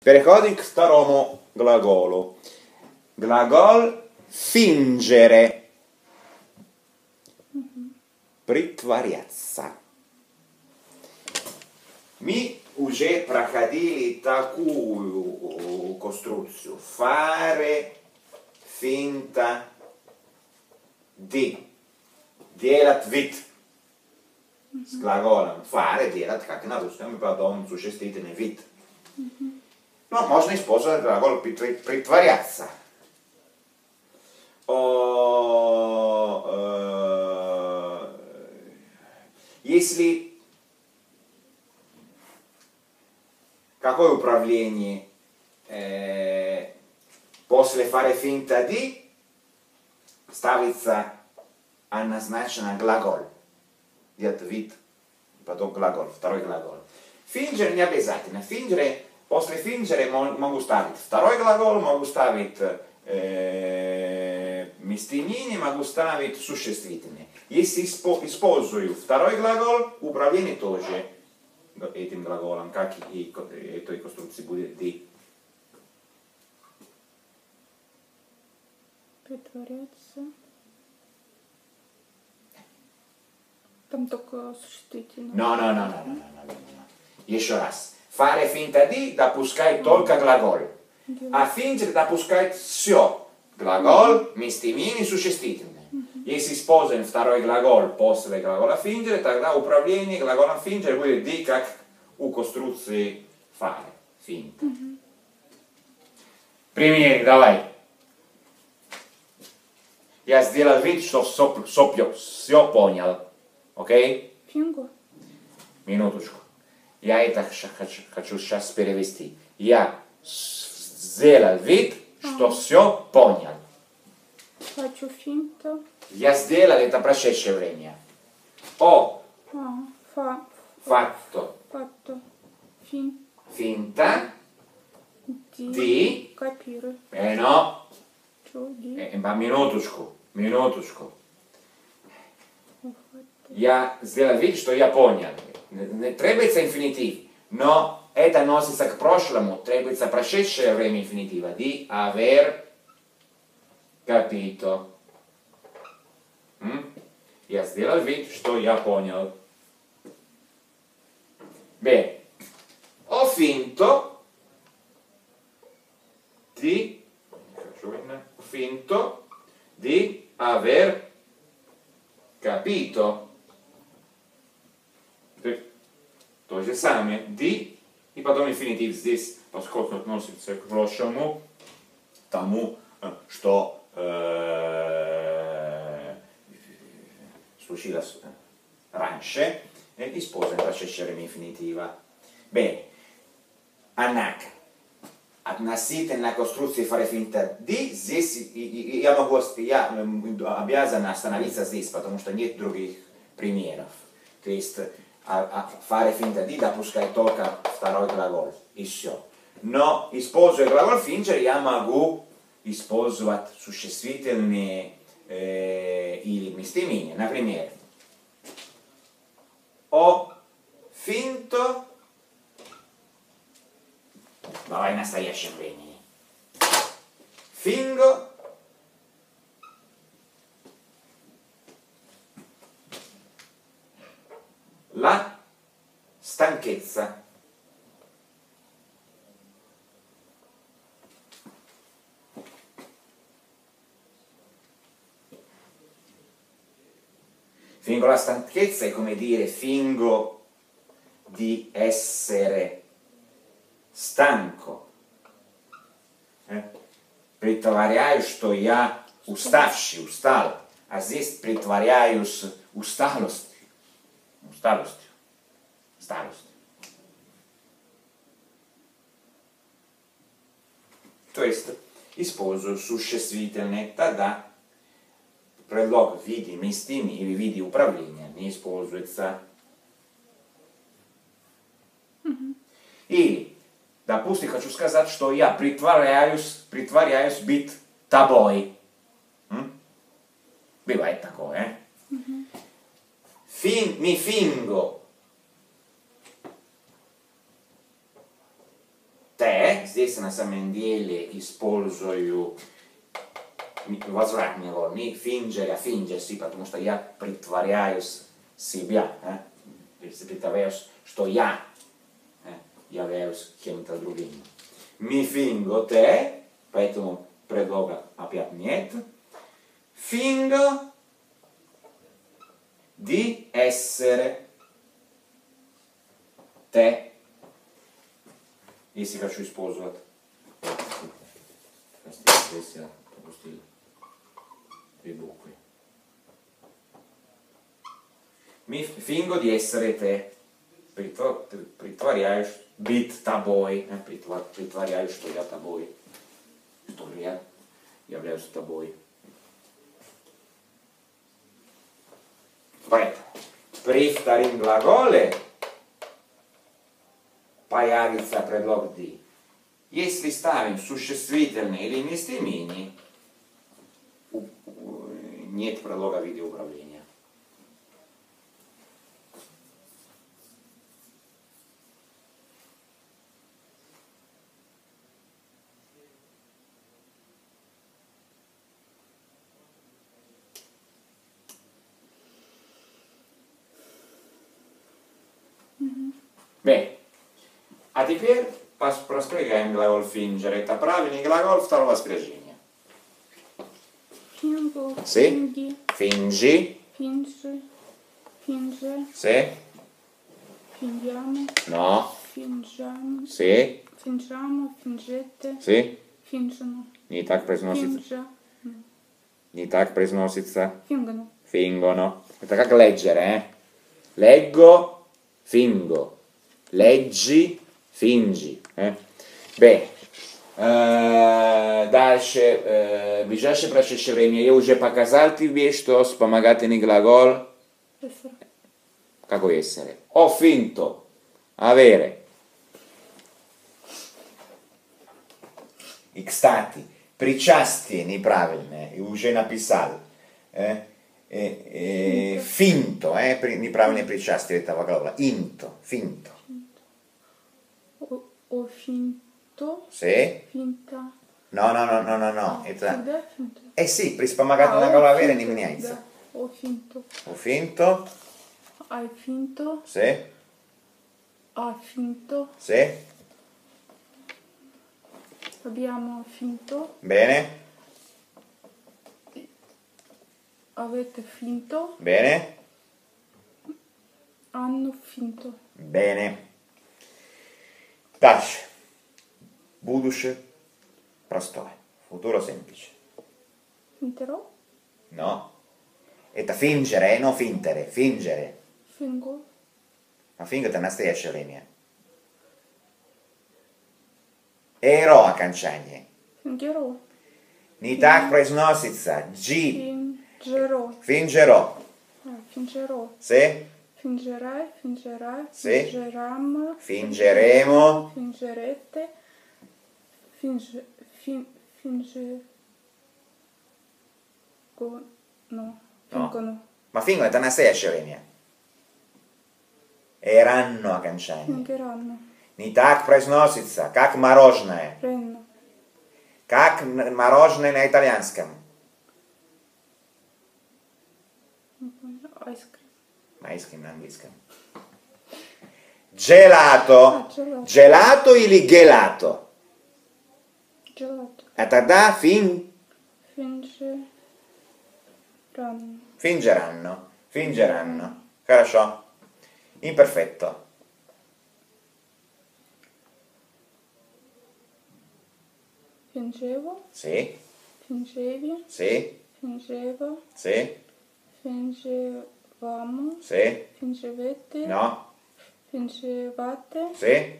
Переходим к второму глаголу. Глагол фингere. Притворяться. Мы уже проходили такую конструкцию. Fare finta di. Делать вид. С глаголом fare делать, как на русском, потом существительный вид. Но можно использовать глагол притворяться. Если какое управление после fare finta di ставится однозначно глагол. Делать вид, потом глагол, второй глагол. Fingere не обязательно. Fingere, после fingere могу ставить второй глагол, могу ставить местоимение, могу ставить существительное. Если использую второй глагол, управление тоже этим глаголом, как и этой конструкции будет di. Притворяться. Там только существительное. No. Еще раз. Fare finta di допускает только глагол. А fingere допускает все. Глагол, местоимение, существительное. Если используем второй глагол после глагола fingere, тогда управление глаголом fingere будет di, как у конструкции fare. Finta. Пример, давай. Я сделал вид, что все понял. Окей? Фингу. Минуточку. Я это хочу сейчас перевести. Я сделал вид, что все понял. Хочу финта. Я сделал это прошедшее время. Fatto. Finta. Di. Копируй. No. Чё, ди? Минуточку. Я сделал вид, что я понял. Не требуется инфинитив, но это относится к прошлому, требуется прошедшее время инфинитива. Di aver capito. Я сделал вид, что я понял. Bene. Ho finto di aver capito. То же самое. Di и потом инфинитив здесь, поскольку относится к прошлому, тому, что случилось раньше, используем прошедшее время инфинитива. Bene. Однако, относительно конструкции fare finta di, здесь я обязан остановиться здесь, потому что нет других примеров. То есть fare finta di допускает только второй глагол, и все. Но, используя глагол fingere, я могу использовать существительные или местоимения. Например, ho finto. Давай в настоящем времени. Fingo la stanchezza. Fingo la stanchezza è come dire fingo di essere станко. Притворяюсь, что я уставший, устал. А здесь притворяюсь усталостью. Старостью. То есть использую существительное, тогда предлог в виде местоимения или в виде управления не используется. Или, допустим, хочу сказать, что я притворяюсь быть тобой. Бывает такое, Mi fingo те, здесь на самом деле использую возвратный глагол, не fingere, а fingersi, потому что я притворяюсь себя, притворяюсь, что я являюсь кем-то другим. Mi fingo te, поэтому предлога опять нет. Fingo di essere te. Если хочу использовать. Здесь я пропустил 2 буквы. Mi fingo di essere te. Притворяюсь быть тобой. Притворяюсь, что я тобой. Что я являюсь тобой. Поэтому при втором глаголе появится предлог di. Если ставим существительное или местоимение, нет предлога в виде управления. Bene, а теперь проспрягаем глагол fingere. Это правильный глагол второго спряжения. Fingo. Sì. Finghi. Fingi. Finge. Finge. Sì. Fingiamo. No. Fingiamo. Sì. Fingiamo. Fingete. Sì. Fingono. Не так произносится. Fingia. Не так произносится. Fingono. Fingono. Это как leggere, Leggo, fingo. Leggi, fingi. Бene. Дальше. Ближайшее прошедшее время. Я уже показал тебе, что вспомогательный глагол. Essere. Какой essere? Ho finto. Avere. И, кстати, причастие неправильное. И уже написал. Finto. Неправильное причастие этого глагола. Into. Finto. Ho finto. Sì? Finta. No. Это... Всегда finto. Sì, при вспомогательном глаголе ho avere не finto, меняется. да. Ho finto. Ho finto. Hai finto. Sì? Ha finto. Sì? Abbiamo finto. Bene? Avete finto. Bene? Hanno finto. Bene. Дальше. Будущее простое. Futuro semplice. Finterò. No? Это fingere, non fintere. Fingere. Fingo. Ma fingo это настоящее время. Ero окончание. Fingerò. Не так произносится. G. Fingerò. Fingerò. Fingerò. Sì? Fingerai. Fingerai. Sì. Fingerammo. Fingeremo. Fingerete. Finge. No. Fingono. Ma fingo это настоящее время. Эранно окончание. Fingeranno. Не так произносится, как мороженое. Renno. Как мороженое на итальянском. Ice cream. Майским на английском. Gelato. Gelato. Gelato или gelato? Gelato. А тогда Fingeranno. Fingeranno. Хорошо. Imperfetto. Fingevo. Sì. Fingevi. Sì. Fingevo. Sì. Fingevamo. Sì. Fingevete. No. Fingevate. Sì.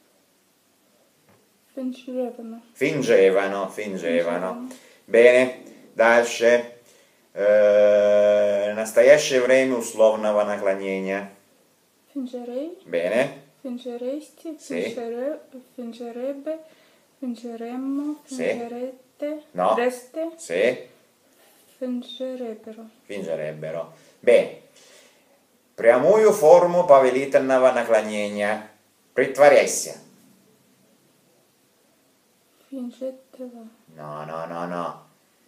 Fingevano. Fingevano. Bene. Дальше. Настоящее время условного наклонения. Fingerei. Bene. Fingeresti. Sì. Fingerebbe. Fingeremmo. Sì. Fingerete. No. Reste. Sì. Fingerebbero. Bene. Прямую форму повелительного наклонения. Притворяйся. Fingetela. No, no, no, no.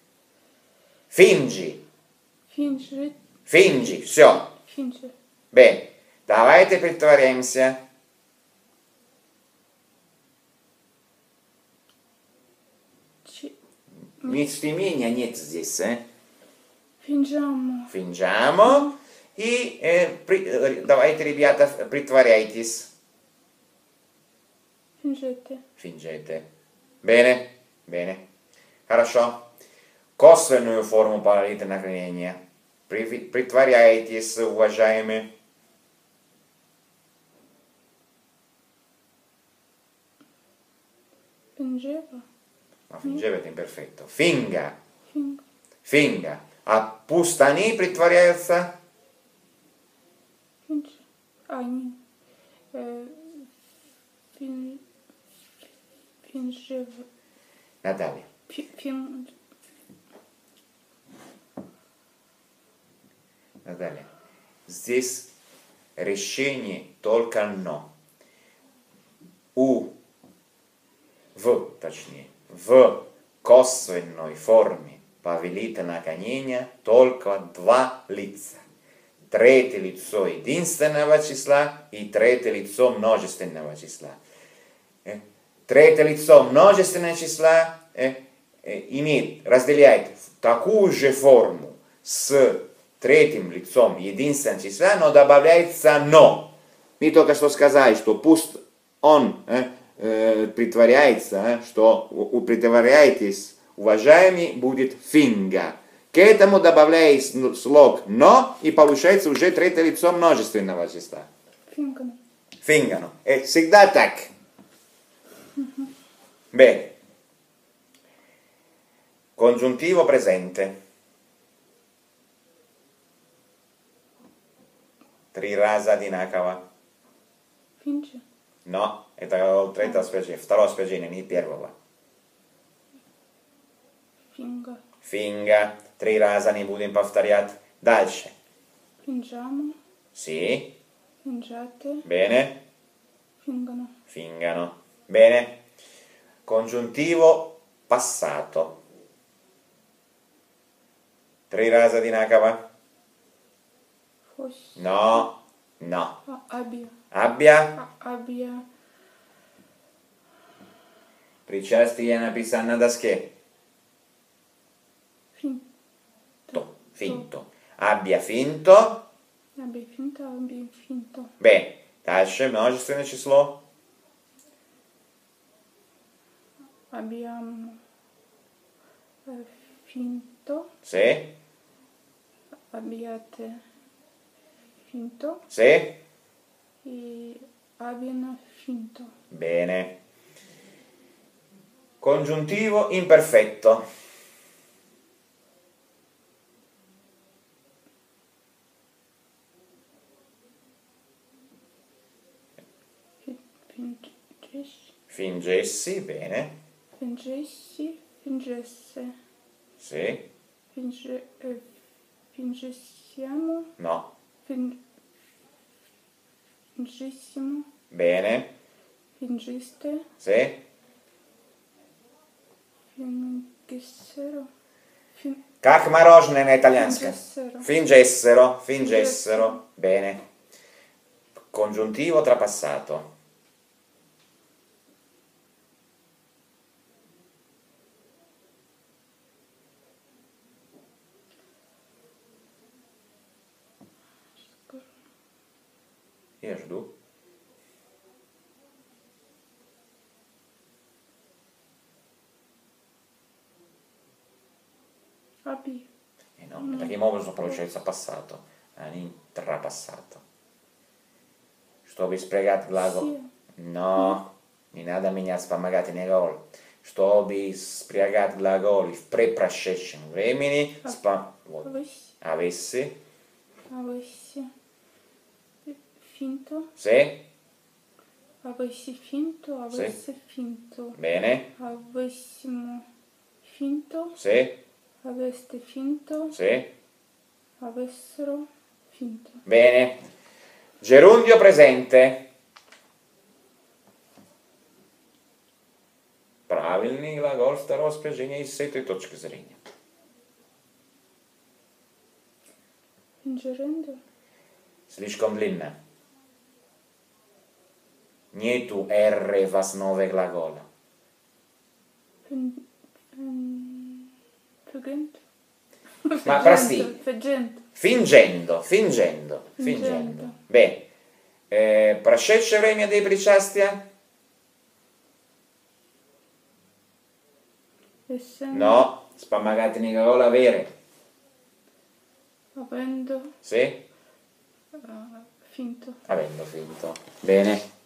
Fingi. Finge. Fingi, все. Finge. Bene, давайте притворяемся. Местоимения нет здесь, Fingiamo. Fingiamo. И давайте, ребята, притворяйтесь. Fingete. Fingete. Bene, bene. Хорошо. Косвенную форму параллельного наклонения. Притворяйтесь, уважаемые. Fingeva. Ma fingeva imperfetto. Finga. Finga. Finga. А пустани притворяются? Finge. Они. Fingeva. Наталья. Наталья. Здесь решение только «но». Точнее, в косвенной форме повелительного наклонения только два лица. Третье лицо единственного числа и третье лицо множественного числа. Третье лицо множественного числа разделяет такую же форму с третьим лицом единственного числа, но добавляется «но». Мы только что сказали, что пусть он притворяется, что притворяйтесь, уважаемый, будет «финга». К этому добавляется слог «но» и получается уже третье лицо множественного числа. Fingano. Fingano. È всегда так. Bene. Congiuntivo presente. 3 раза одинаково. Finge. Но, это третье спряжение, второе спряжение, не первого. Finga. Finga, 3 раза не будем повторять. Дальше. Fingiamo. Sì, Fingiate. bene. Fingano. Fingano. Bene. Congiuntivo passato. 3 раза одинаково. Fosse. No, no. Abbia. Abbia. Abbia. Причастие написано на доске. Finto. Finto. Abbia finto. Abbia finto. Abbia finto. Bene. Дальше множественное число. Abbiamo finto. Sì. Abbiate finto. Sì. E abbiano finto. Bene. Congiuntivo imperfetto. Fingessi. Fingessi, bene. Fingessi. Fingesse. Sì. Fingessiamo. No. Fingissimo. Bene. Fingiste. Sì. Fingessero. Как мороженое на итальянском? Fingessero. Fingessero. Fingessero. Bene. Congiuntivo trapassato. Я жду. Аби. No, таким образом получается passato, а не trapassato. Чтобы спрягать глагол. Но не надо менять вспомогательный глагол. Чтобы спрягать глаголы в предпрошедшем времени, вот. Avessi. Avessi finto. Sì. Avessi finto. Avesse finto. Bene. Avessimo finto. Sì. Aveste finto. Sì. Avessero finto. Bene. Gerundio presente. Правильный глагол второго спряжения из этой точки зрения. Fingerendo. Слишком длинно. Нету R в основе глагола. Fugendo. Ma прости. Fuggendo. Fingendo. Fingendo. Bene. Прошедшее время дei причастия? Essendo. No, spammagatene gлагол avere. Avendo. Sì? Finto. Avendo finto. Bene.